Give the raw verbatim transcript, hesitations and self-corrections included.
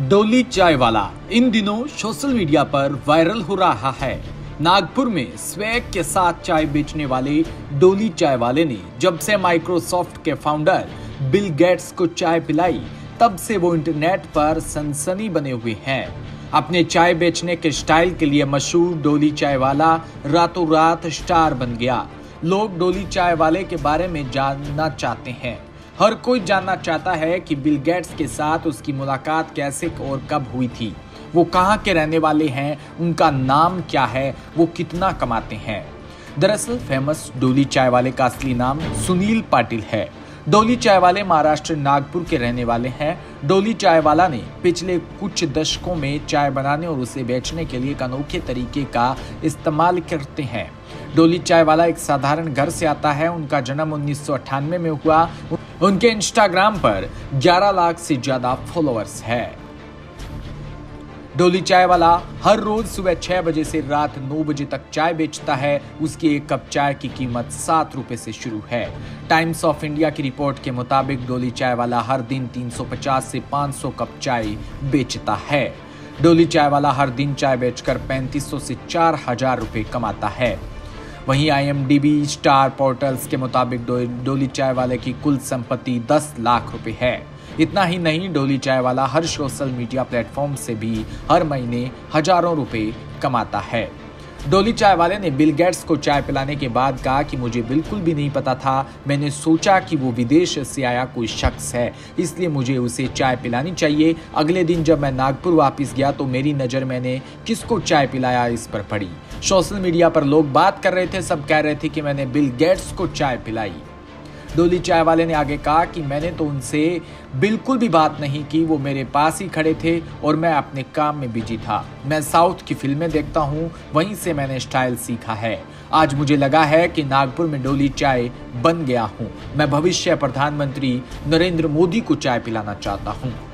डोली चाय वाला इन दिनों सोशल मीडिया पर वायरल हो रहा है। नागपुर में स्वैग के साथ चाय बेचने वाले डोली चाय वाले ने जब से माइक्रोसॉफ्ट के फाउंडर बिल गेट्स को चाय पिलाई, तब से वो इंटरनेट पर सनसनी बने हुए हैं। अपने चाय बेचने के स्टाइल के लिए मशहूर डोली चाय वाला रातों रात स्टार बन गया। लोग डोली चाय वाले के बारे में जानना चाहते हैं। हर कोई जानना चाहता है कि बिल गेट्स के साथ उसकी मुलाकात कैसे और कब हुई थी, वो कहाँ के रहने वाले हैं, उनका नाम क्या है, वो कितना कमाते हैं। दरअसल फेमस डोली चाय वाले का असली नाम सुनील पाटिल है। डोली चाय वाले महाराष्ट्र नागपुर के रहने वाले हैं। डोली चाय वाला ने पिछले कुछ दशकों में चाय बनाने और उसे बेचने के लिए एक अनोखे तरीके का इस्तेमाल करते हैं। डोली चाय वाला एक साधारण घर से आता है। उनका जन्म उन्नीस सौ अट्ठानवे में हुआ। उनके इंस्टाग्राम पर ग्यारह लाख से ज्यादा फॉलोअर्स है। डोली चाय वाला हर रोज सुबह छह बजे से रात नौ बजे तक चाय बेचता है। उसकी एक कप चाय की कीमत सात रुपए से शुरू है। टाइम्स ऑफ इंडिया की रिपोर्ट के मुताबिक डोली चाय वाला हर दिन तीन सौ पचास से पाँच सौ कप चाय बेचता है। डोली चाय वाला हर दिन चाय बेचकर पैंतीस सौ से चार हजार रुपए कमाता है। वहीं I M D B star portals के मुताबिक डो, डोली चाय वाले की कुल संपत्ति दस लाख रुपए है। इतना ही नहीं, डोली चाय वाला हर सोशल मीडिया प्लेटफॉर्म से भी हर महीने हजारों रुपए कमाता है। डोली चाय वाले ने बिल गेट्स को चाय पिलाने के बाद कहा कि मुझे बिल्कुल भी नहीं पता था। मैंने सोचा कि वो विदेश से आया कोई शख्स है, इसलिए मुझे उसे चाय पिलानी चाहिए। अगले दिन जब मैं नागपुर वापस गया तो मेरी नज़र मैंने किसको चाय पिलाया इस पर पड़ी। सोशल मीडिया पर लोग बात कर रहे थे, सब कह रहे थे कि मैंने बिल गेट्स को चाय पिलाई। डोली चाय वाले ने आगे कहा कि मैंने तो उनसे बिल्कुल भी बात नहीं की, वो मेरे पास ही खड़े थे और मैं अपने काम में बिजी था। मैं साउथ की फिल्में देखता हूँ, वहीं से मैंने स्टाइल सीखा है। आज मुझे लगा है कि नागपुर में डोली चाय बन गया हूँ। मैं भविष्य प्रधानमंत्री नरेंद्र मोदी को चाय पिलाना चाहता हूँ।